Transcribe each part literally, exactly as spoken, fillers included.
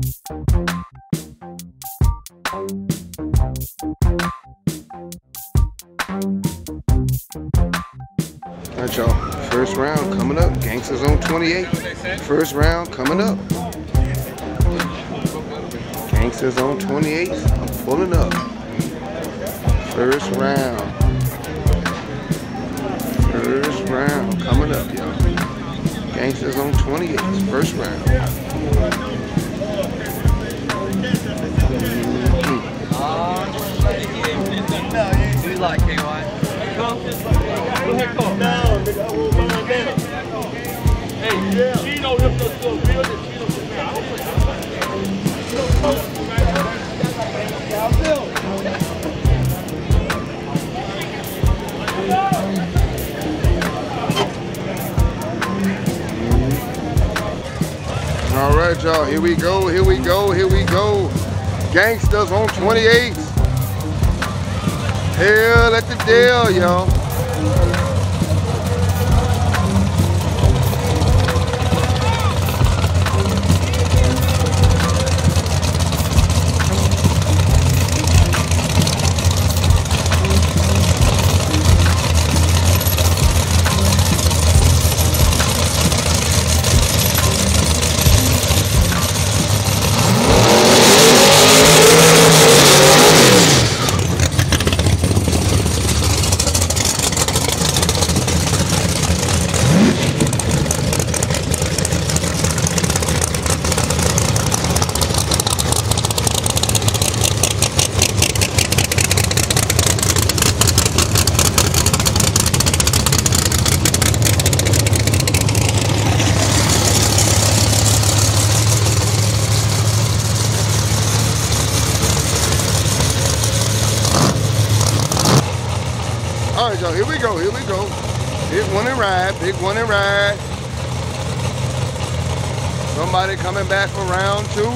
Alright, y'all. First round coming up. Gangsters on twenty-eight. First round coming up. Gangsters on twenty-eight. I'm pulling up. First round. First round coming up, y'all. Gangsters on twenty-eight. First round. Do you like K Y? Hey, Chino, if the real, All right, y'all. Here we go. Here we go. Here we go. Gangsters on twenty-eight. Hell at the deal, y'all. All right, y'all, here we go, here we go. Big one and ride, big one and ride. Somebody coming back for round two.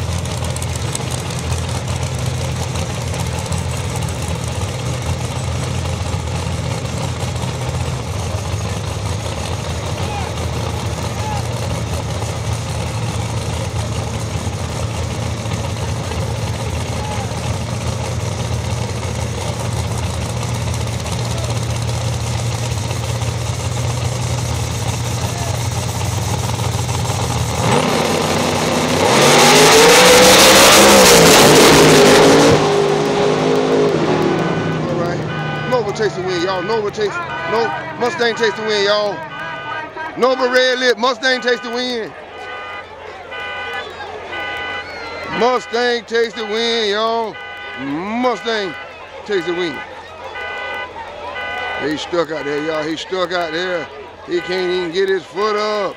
Chase the win, y'all. Nova chase, no Mustang chase the win, y'all. Nova red lip, Mustang chase the win. Mustang chase the win, y'all. Mustang chase the win. He's stuck out there, y'all. He's stuck out there. He can't even get his foot up.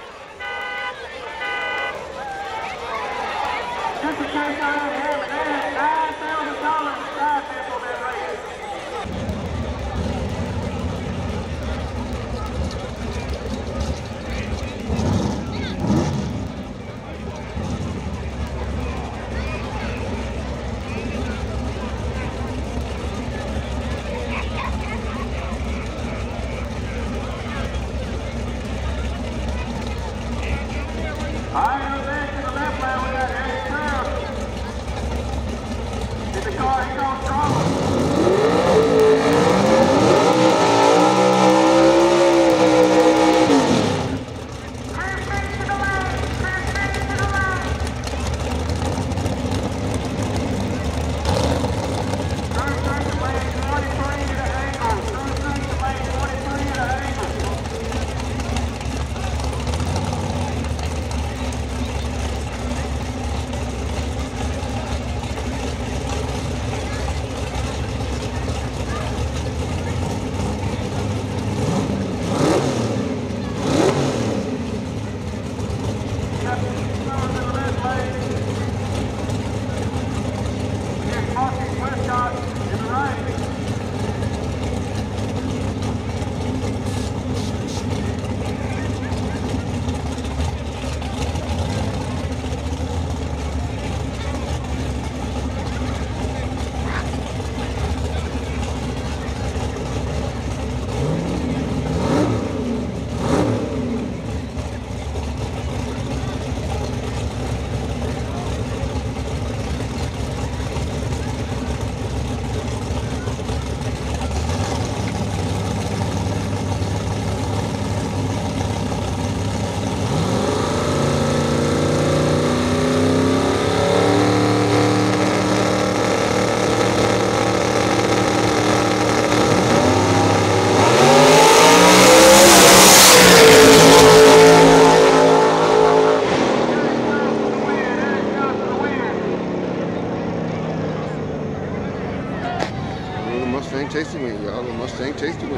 takes the win, y'all. The Mustang takes the win.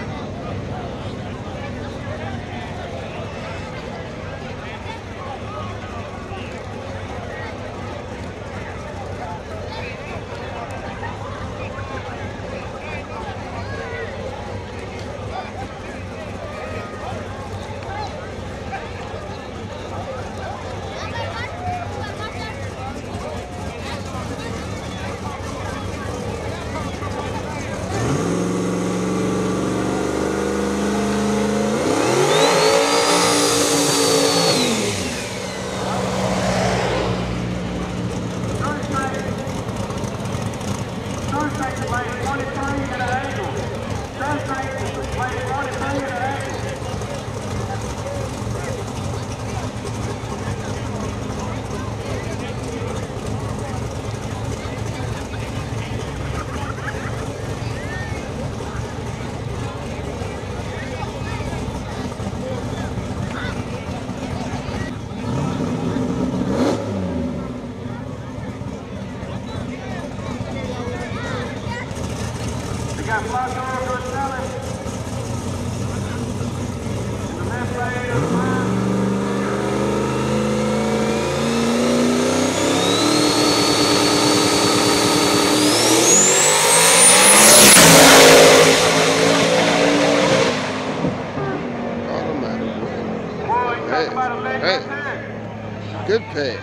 Good pass.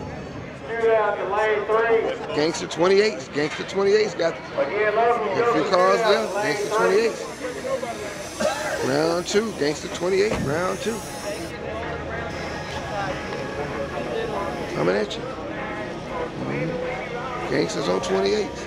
Gangster twenty-eights. Gangster twenty-eights got a few cars left. Gangster twenty-eights. Round two. Gangster twenty-eight. Round two. Coming at you. Gangsters on twenty-eights.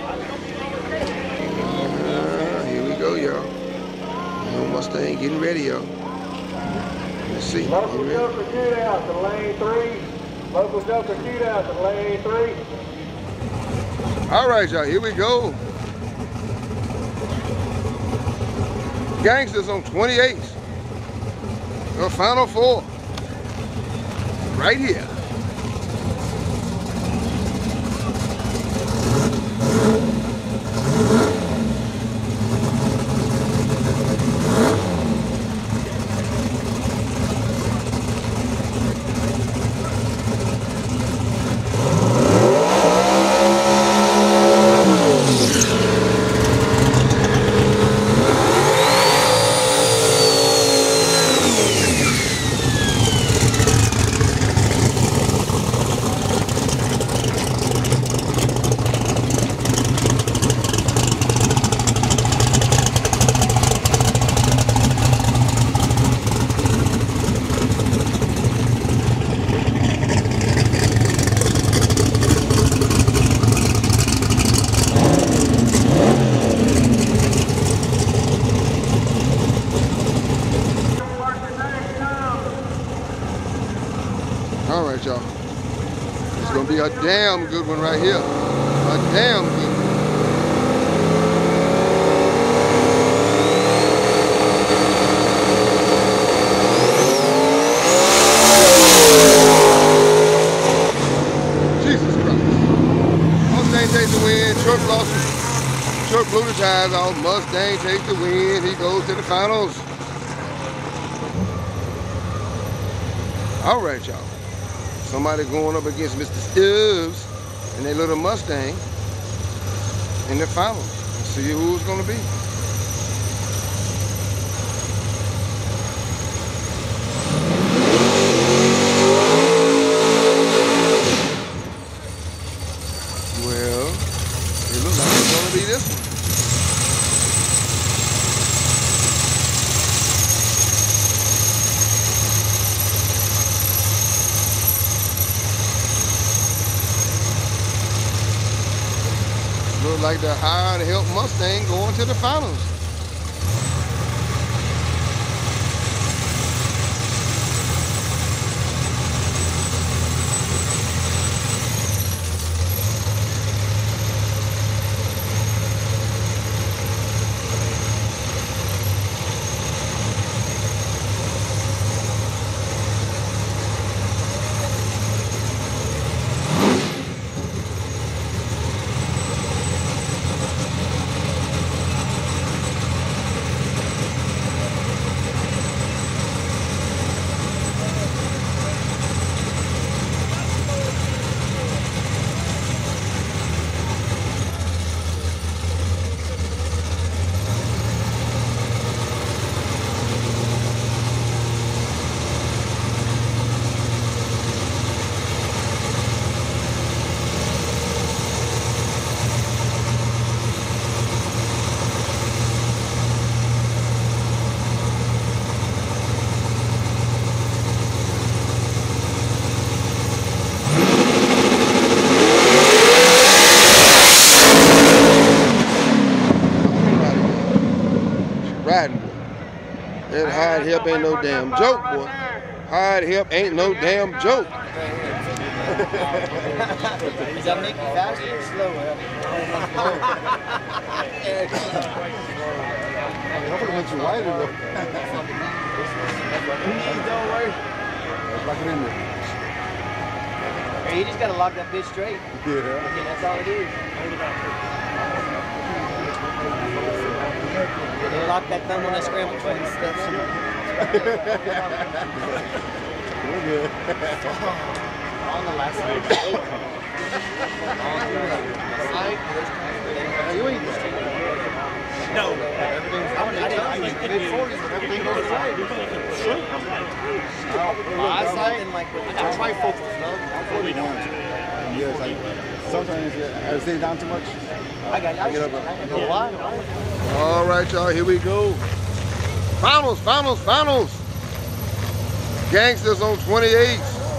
Uh, here we go, y'all. No Mustang getting ready, y'all. Let's see. Local Joker Shootout to lane three. Local Joker Shootout to lane three. All right, y'all. Here we go. Gangsters on twenty-eights. The final four. Right here. All right, y'all. It's gonna be a damn good one right here. A damn good one. Jesus Christ. Mustang takes the win. Truck lost it. Truck blew the tires off. Mustang takes the win. He goes to the finals. All right, y'all. Somebody going up against Mister Stubbs and their little Mustang in the finals. Let's see who it's gonna be. Well, it looks like it's gonna be this one. Looks like the high and help Mustang going to the finals. Hide help ain't no damn joke, boy. Hide help ain't no damn joke. Does that make you faster or slower? Hopefully it makes you wider though. Don't worry. Lock it in there. Hey, you just gotta lock that bitch straight. Yeah. Okay, that's all it is. You lock that thumb on that scramble button. We're good. On the last leg. You ain't No. Everything's I didn't mid forties when everything goes right. Eyesight and like with the trifocals, no? I'm forty-one. Yes, like sometimes I sit down too much. I got I get up. I know why. All right, y'all, here we go. Finals, finals, finals. Gangsters on twenty-eight.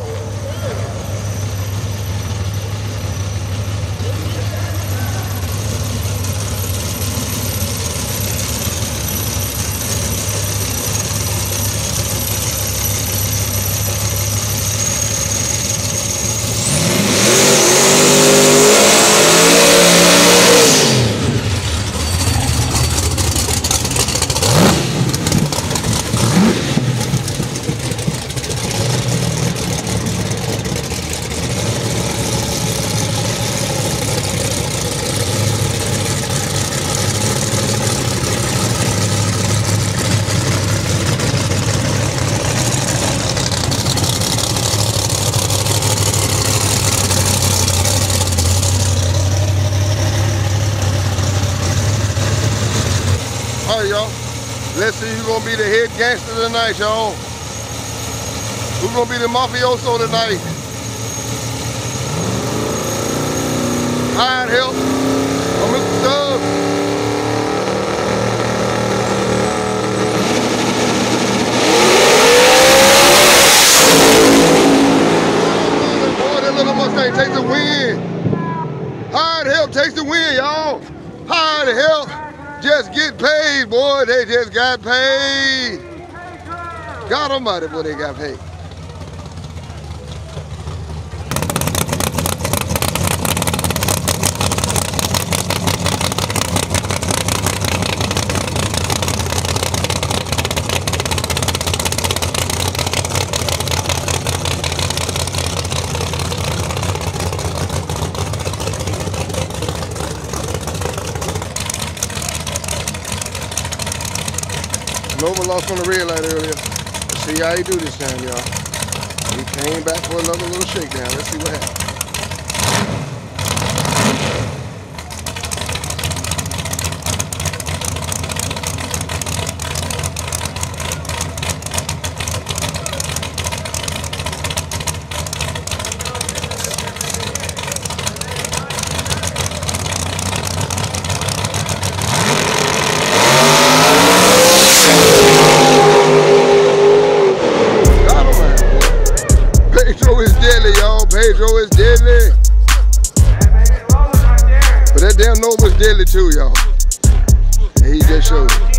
All right, y'all. Let's see who's gonna be the head gangster tonight, y'all. Who's gonna be the mafioso tonight? Hide help or Mister Stubbs? Boy, that little Mustang takes the win. Hide help takes the win, y'all. Hide help. Just get paid, boy. They just got paid. God almighty, boy, they got paid. Nova lost on the red light earlier. Let's see how he do this time, y'all. He came back for another little shakedown. Let's see what happens. Pedro is deadly. But that damn Nova is deadly too, y'all. And he just showed it.